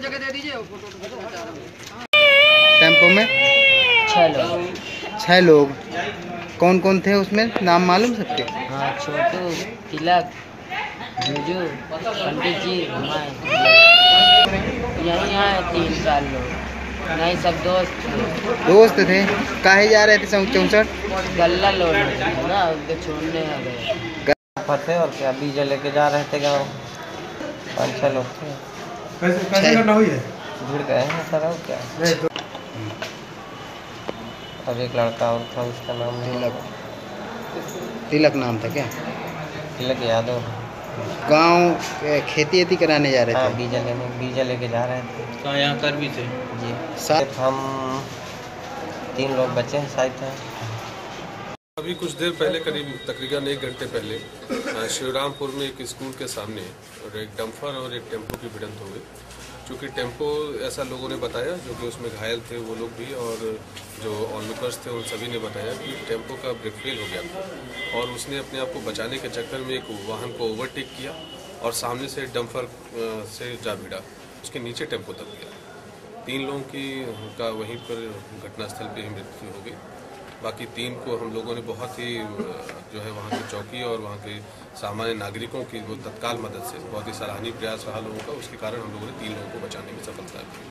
जगह दे दीजिए। टेम्पो में 6 लोग। कौन कौन थे उसमें, नाम मालूम सबके? हाँ, छोटू, तिलक, जूजू, पंडित जी, मैं। यहीं आए 3-4 लोग, नहीं सब दोस्त थे। काहे जा रहे थे 64? गल्ला लोड ना, उनके छोड़ने आ गए फंसे। और क्या बीजा लेके जा रहे थे गाँव, 5-6 लोग थे। कैसे घटना हुई है? भिड़ गए हैं सर, और क्या। और एक लड़का और था, उसका नाम तिलक नाम था क्या? तिलक यादव। गांव खेती एती कराने जा रहे थे? हाँ, बीजा लेके जा रहे थे। कहाँ, यहाँ कर भी थे जी। साथ हम 3 लोग बचे हैं शायद हैं। अभी कुछ देर पहले, करीब तकरीबन 1 घंटे पहले शिवरामपुर में एक स्कूल के सामने और एक डंपर और एक टेम्पो की भिड़ंत हो गई। चूँकि टेम्पो, ऐसा लोगों ने बताया जो कि उसमें घायल थे वो लोग भी, और जो ऑनलुकर्स थे उन सभी ने बताया कि टेम्पो का ब्रेक फेल हो गया था और उसने अपने आप को बचाने के चक्कर में एक वाहन को ओवरटेक किया और सामने से डंपर से जा भिड़ा, उसके नीचे टेम्पो दब गया। 3 लोगों का वहीं पर घटनास्थल पर ही मृत्यु हो गई। बाकी 3 को हम लोगों ने बहुत ही जो है वहाँ की चौकी और वहाँ के सामान्य नागरिकों की वो तत्काल मदद से बहुत ही सराहनीय प्रयास रहा लोगों का, उसके कारण हम लोगों ने 3 लोगों को बचाने में सफलता की।